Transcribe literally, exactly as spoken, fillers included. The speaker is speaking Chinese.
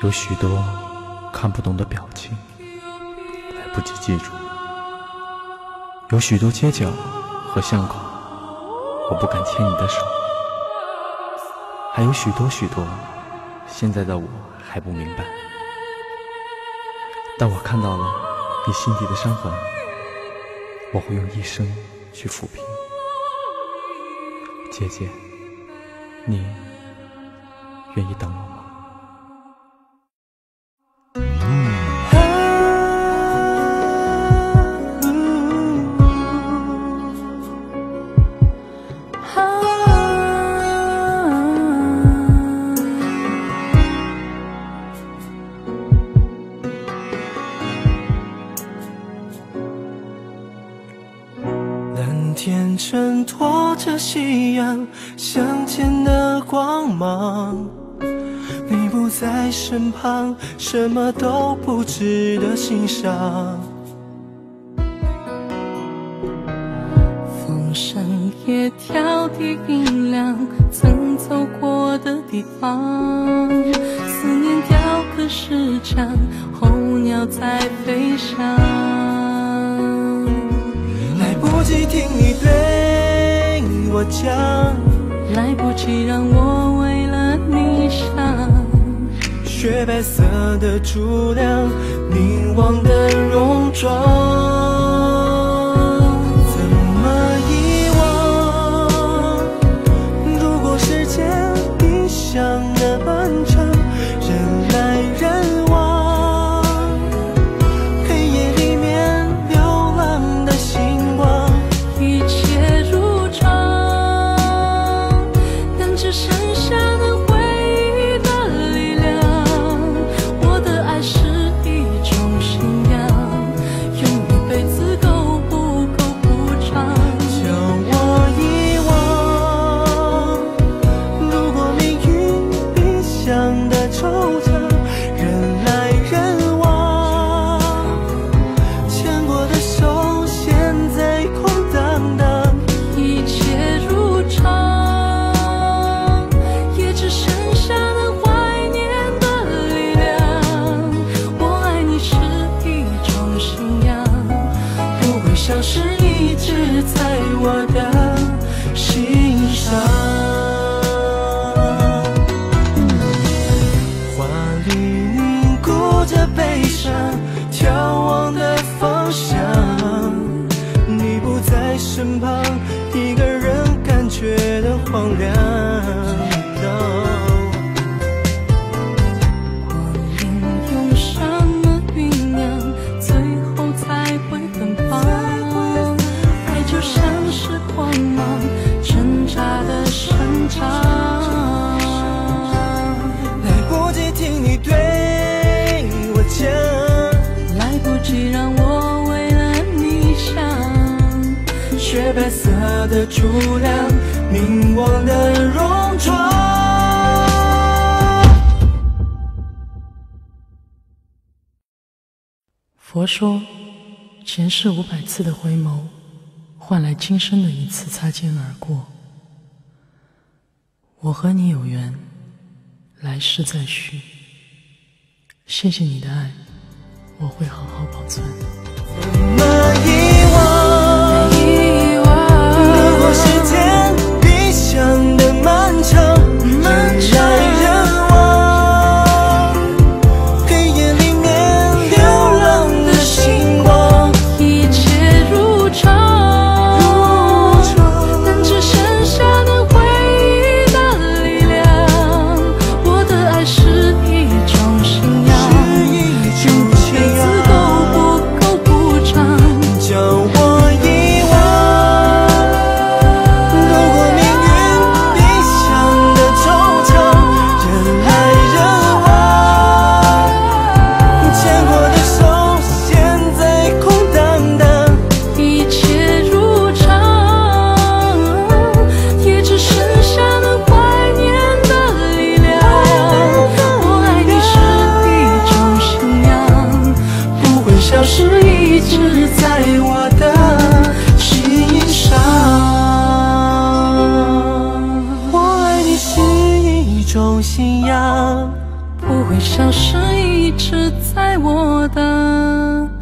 有许多看不懂的表情，来不及记住；有许多街角和巷口，我不敢牵你的手；还有许多许多，现在的我还不明白。但我看到了你心底的伤痕，我会用一生去抚平。姐姐，你愿意等我吗？ 蓝天衬托着夕阳向前的光芒，你不在身旁，什么都不值得欣赏。 风声也调低音量，曾走过的地方，思念雕刻时长，候鸟在飞翔。 来不及听你对我讲， 来不及让我为了你想， 雪白色的珠梁，凝望的戎装，怎么遗忘？如果时间一想那漫长，人来人往，黑夜里面流浪的星光， 一切如常，但只剩下那回忆的力量。我的爱是一种信仰，用一辈子够不够补偿？ 叫我遗忘。如果命运理想的惆怅，人来人往，牵过的手现在空荡荡， 一切如常，也只剩下那怀念的力量。我爱你是一种信仰， 不会消失，一直在我的心上。华丽凝固着悲伤，眺望的方向，你不在身旁，一个人感觉的荒凉。 光阴用什么酝酿，最后才会芬芳？爱就像是光芒，挣扎的生长。 来不及听你对我讲， 来不及让我为了你想， 雪白色的珠梁，凝望的戎装。 佛说，前世五百次的回眸，换来今生的一次擦肩而过。我和你有缘，来世再续。谢谢你的爱，我会好好保存。 怎么遗忘？ 遗忘， 如果时间比想的漫长，人来人往，黑夜里面流浪的星光， 一切如常，但只剩下那回忆的力量。我的爱是一种信仰，用一辈子够不够补偿？ 叫我遗忘。如果命运理想的惆怅，人来人往，牵过的手现在空荡荡， 一切如常，也只剩下那怀念的力量。我爱你是一种信仰， 不会消失，一直在我的心上。我爱你是一种信仰， 不会笑是一直在我的